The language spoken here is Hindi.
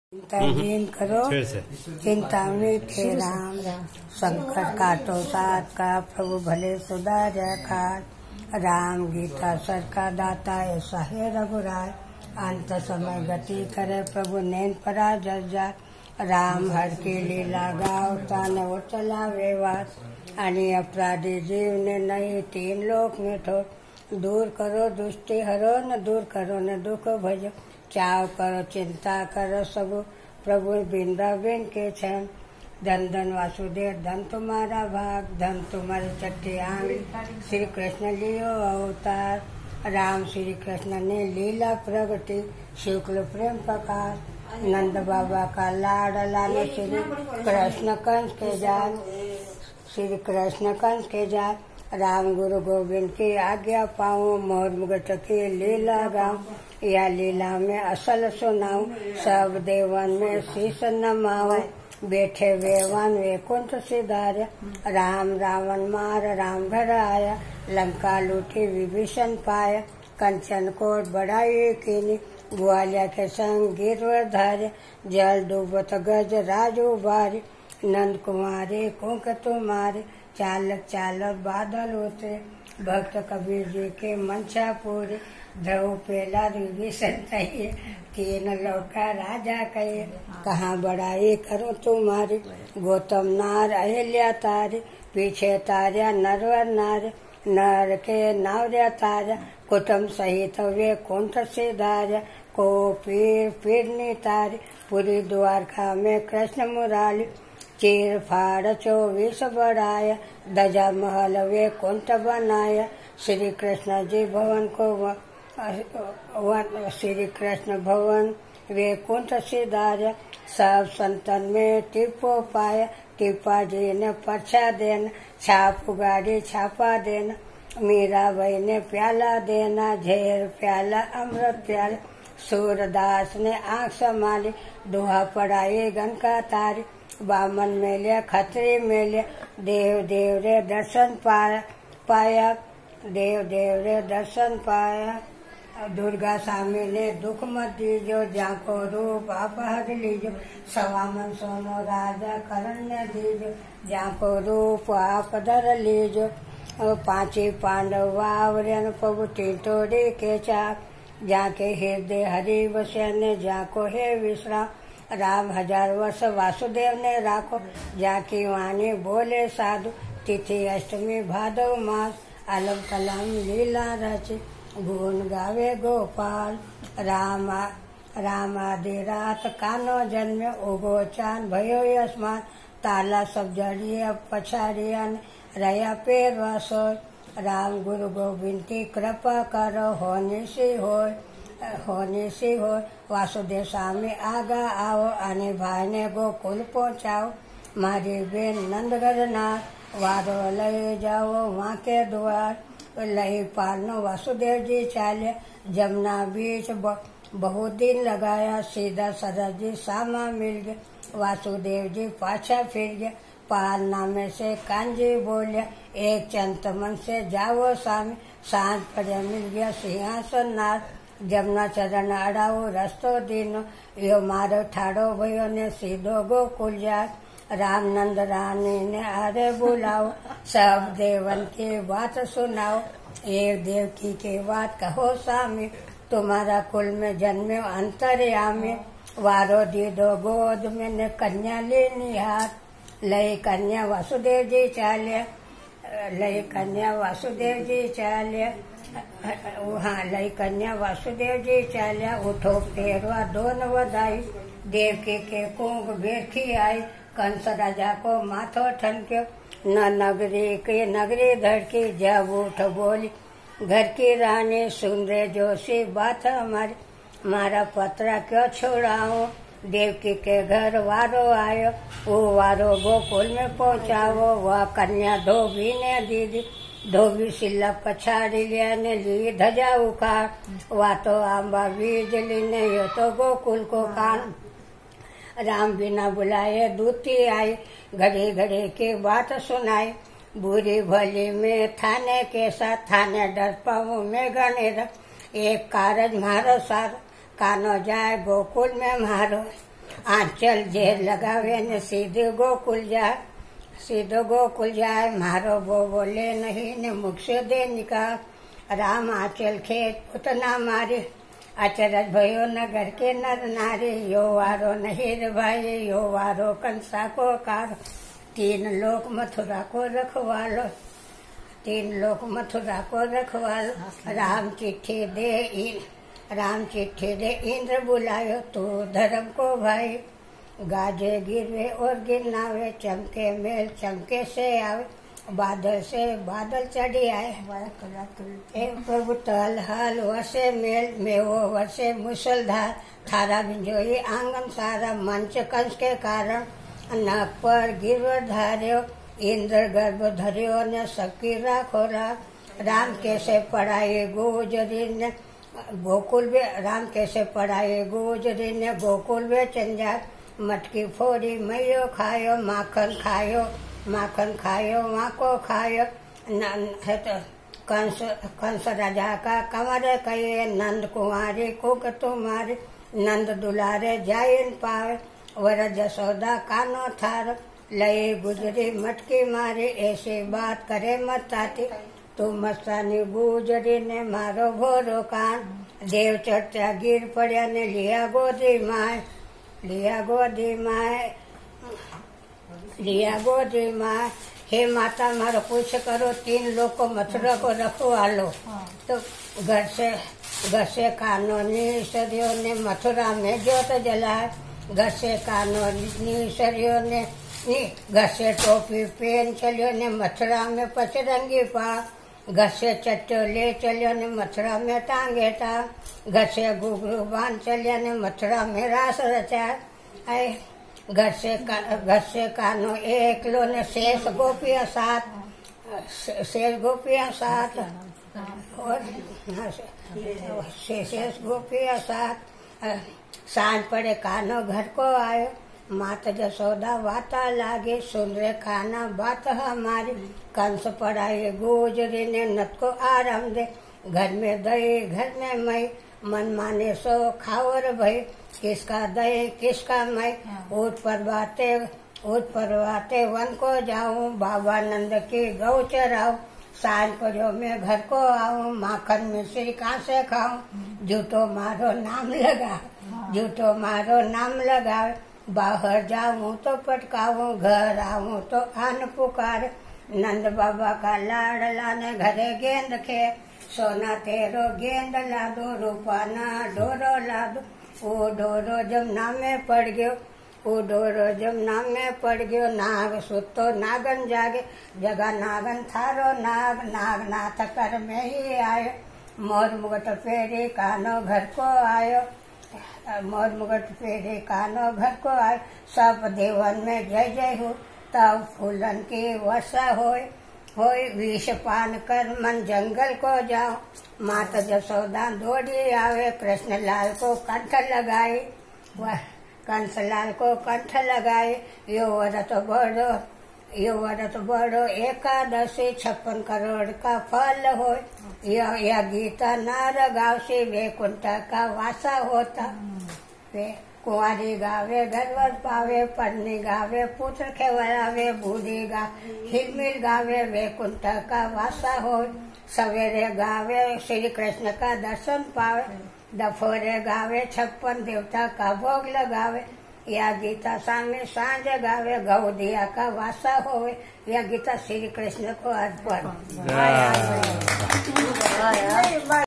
चिंताहीन करो चिंता में थे राम। संकट काटो साथ का प्रभु भले सुधार्य खाट। राम गीता सर का दाता ऐसा है रघुराय। अंत समय गति करे प्रभु नैन परा जज्जा। राम हर की लीला गाओ ताने वो चला वेवास। आणि अपराधी जीव ने नहीं तीन लोक में ठोक। दूर करो दुष्टि हरो न दूर करो न दुख भजो। चाव करो चिंता करो सब प्रभु वृंदावन के क्षण। धन धन वासुदेव धन तुम्हारा भाग धन तुम्हारी चट्टी आंगली। श्री कृष्ण लियो अवतार। राम श्री कृष्ण ने लीला प्रगति शुक्ल प्रेम प्रकाश। नंद बाबा का लाडला ने श्री कृष्ण कंस के जान। श्री कृष्ण कंस के जान। राम गुरु गोविंद की आज्ञा पाऊं मोर मुगट की लीला गाऊं। या लीला में असल सुनाऊं सब देवन में शीश नमाऊं। बैठे वेवान वैकुंठ सिधार्य। राम रावण मार राम घर आया। लंका लूटी विभीषण पाया। कंचन कोट बढ़ाई कीनी ग्वालिया के संग गिरवर धार्य। जल डूबत गज राज उबारी। नंद कुमारी कुंक तुम्हारे। चालक चालक बादल उतरे भक्त कबीर जी के मंशा पूरे। ध्रुव पेला विभीषण कहिए तीन लौका राजा कहिए। कहाँ बड़ाई करो तुम्हारी गौतम नार अहिल्या तारे। पीछे तार्या नरवर नार नर के नावर्या तारा। कुटुम्ब सहित वे कुंठ से धार्या को पीर पीरनी तारे। पूरी द्वारका में कृष्ण मुरारी। चीर फाड़ 24 बढ़ाया दजा महल वे कुंठ बनाया। श्री कृष्ण जी भवन को श्री कृष्ण भवन वे कुंठ सिधार्य। सब संतन में टिपो पाया। टिपा जी ने पर्चा देना छाप गाड़ी छापा देना। मीरा बाई ने प्याला देना झेर प्याला अमृत प्याला। सूरदास ने आँख संभाली दुहा पढ़ाई गन का तारी। बामन मेले खतरी मेले देव देव रे दर्शन पाया। देव देव रे दर्शन पाया। दुर्गा स्वामी ने दुख मत दीजो जाको रूप आप हर लीजो। सवामन सोनो राजा करण्य दीजो जाको रूप आप धर लीजो। पांची पांडव वावरन प्रभु टिटोड़ी के चाक। जाके हृदय हरि वसन जाको है विश्राम। राम 1000 वर्ष वासुदेव ने राखो जाकी वाणी बोले साधु। तिथि अष्टमी भादव मास अलम कलम लीला रचे। गुण गावे गोपाल राम आदि रात कानो जन्मे। उगो चांद भयो आसमान ताला सब जड़िए पछाड़ियन रया पेर वासो। राम गुरु गोविंद की कृपा करो होने से हो। वासुदेव स्वामी आगा आओ आने भाई ने गोकुल पहुँचाओ। मारी बेन नंदगढ़ नाथ वारो ले जाओ वहाँ के द्वार। लही पालनो वासुदेव जी चाले जमुना बीच बहुत दिन लगाया। सीधा सरद जी सामा मिल गए वासुदेव जी पाछा फिर गया। पालना में से कांजी बोलिया एक चंतमन से जाओ स्वामी। सांझ पड़े मिल गया सिंहासन नाथ। जमुना चरण अड़ाओ रस्तो दीनो यो मारो ठाड़ो भयो ने सीधो गोकुल जात। राम नंद रानी ने आरे बुलाओ सब देवन की बात सुनाओ। एक देवकी की बात कहो स्वामी तुम्हारा कुल में जन्मे अंतर्यामी। वारो दीदो गोद में ने कन्या लेनी हाथ। लई कन्या वासुदेव जी चाले लई कन्या वासुदेव जी चाले। हाँ लई कन्या वासुदेव जी चाल्या। उठो फेरवा दोन वधाई देवकी के कुंभ बेरखी आई। कंस राजा को माथो ठनक्यो न नगरी धड़की। जब उठ बोली घर की रानी सुन रे जोशी बात हमारी। मारा पत्रा क्यों छोड़ाओ देवकी के घर वारो आयो। वो वारो गोकुल में पहुँचाओ। वह कन्या धोबी ने दीदी धोबी सिल्ला पछाड़ी लिया ने ली धजा उखाड़। वा तो आंबा बीजली ने यो तो गोकुल को कान। राम बिना बुलाए दूती आई घड़ी घड़ी की बात सुनाई। बुरी भली में थाने के साथ थाने डर पाऊं में गणेर। एक कारज मारो सारो कानो जाए गोकुल में मारो। आंचल जेर लगावे ने सीधे गोकुल जाए मारो वो बोले नहीं ने मुख से दे निकाल। राम आंचल खेत पुतना मारे अचरज भयो नगर के नर नारी। यो वारो नहीं रे भाई यो वारो कंसा को कार। तीन लोक मथुरा को रखवालो राम चिट्ठी दे इंद्र बुलायो तू धर्म को भाई। गाजे गिरवे और गिरनावे चमके मेल चमके से आवे बादल से बादल चढ़ी आए। प्रभु तल हल वसे मेल मेवो वसे मुसलधार। थारा बिंजोई आंगन सारा मंच कंस के कारण। नाक पर गिरवर धार्यो इंद्र गर्भ धर्यो ने सबकी राखो राख। राम कैसे पढ़ाए गोजरी ने गोकुल में चंजा। मटकी फोड़ी मैयो खायो माखन खायो माको खायो। कंस राजा का कमर कहे नंद कुमारी कुक तुम्हारी। नंद दुलारे जाइन पावे वर जसोदा कानो थार। लई गुजरी मटकी मारी ऐसी बात करे मत ताती। तू मस्तानी गुजरी ने मारो भोरो कान। देव चर्चा गिर पड़ा ने लिया गोदी माए। हे माता मारो कुछ करो तीन लोग को मथुरा को रखवालो। तो घर से कानूनी सदियों ने मथुरा में ज्योत जलाए। घर से कानूनी सदियों ने घर से टोपी पहन चलियो ने मथुरा में पचरंगी पा। घर से चट्टो ले चलियो ने मथुरा में टांगे टांग। घर से घुघरू बांध चलियो ने मथुरा में रास रचा। घर से कानो एक लो ने शेष गोपियां साथ सांझ पड़े कानो घर को आयो। माता जसोदा वाता लागे सुन रे खाना बात हमारी। कंस पढ़ाए गोजरी ने नत को आराम दे। घर में दही घर में मई मन माने सो खाओ भई। किसका दही किसका मई ऊट परवाते वन को जाऊं। बाबा नंद की गौ चराऊं। सांझ पड़ो मैं घर को आऊं। माखन मिश्री कहाँ से खाऊं। झूठो मारो नाम लगाओ। बाहर जाऊं तो पटकाऊं घर आऊं तो आन पुकार। नंद बाबा का लाडला ने घरे गेंद खे। सोना तेरो गेंद लादो रूपाना डोरो लादो। ओ डोरो जमुना में पड़ गयो। नाग सुतो नागन जागे जगा नागन थारो नाग नाथ कर में ही आयो। मोर मुगट फेरी कानो घर को आयो। सब देवन में जय जय हो। तब फूलन की वर्षा होय विष पान कर मन जंगल को जाओ। माता जसोदा दौड़ी आवे कृष्ण लाल को कंठ लगाए। कंसलाल को कंठ लगाए। यो व्रत बड़ो एकादशी 56 करोड़ का फल हो। यह गीता नार गावसी वैकुंठ का वासा होता। वे कुंवारी गावे गर्वर पावे। पत्नी गावे पुत्र खेवरावे। बूढ़ी गा हिलमिल गावे वैकुंठ का वासा हो। सवेरे गावे श्री कृष्ण का दर्शन पावे। दोपहरे गावे 56 देवता का भोग लगावे। या गीता सामने सांझ गावे गौदिया का वासा होवे। यह गीता श्री कृष्ण को अर्पण।